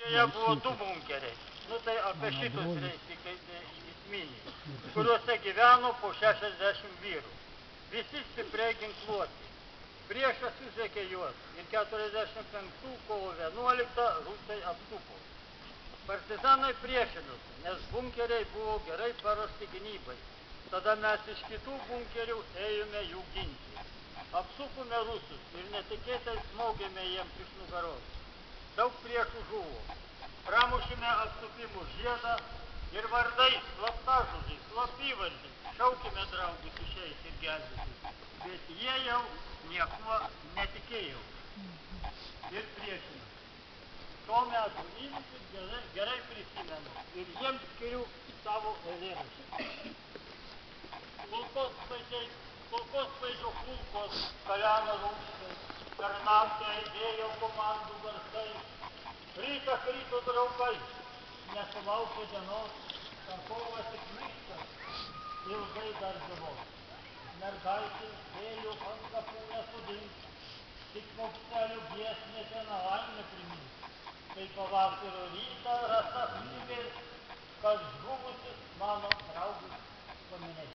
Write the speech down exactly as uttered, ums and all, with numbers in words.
Joje buvo du bunkeriai. Nu tai apie šitus reikia kaip įsminiai, kuriuose gyveno po šešiasdešimt vyrų. Visi stipriai ginkluoti. Priešas susekė juos ir keturiasdešimt penktų kovo vienuoliktą rusai apsupo. Partizanai priešinosi, nes bunkeriai buvo gerai paruošti gynybai. Tada mes iš kitų bunkerių ėjome jų ginti. Apsupome rusus ir netikėtai smogėme jiems iš nugaros. Daug priešų žuvo. Pramušime apsupimų žiedą ir vardais, slaptažodžiais, slapyvardžiais šaukime draugus išeiti ir gelbėti. Bet jie jau niekuo netikėjo ir priešino. Tuo metu įvykius gerai, gerai prisimenu ir jiems skiriu savo eilėraštį. Kulkos svaidžio kulkos kalena rūstai, per naktį aidėjo komandų garsai. Rytas ryto draugai, nesulaukė dienos, tankovą tik miškas, ilgai dar gyvos. Mergaitės vėjo ant kapų nesudins, tik paukštelių giesmėse nelaimę primins. Kai pavasario rytą rasa knygės, kad žuvusius mano draugus paminės.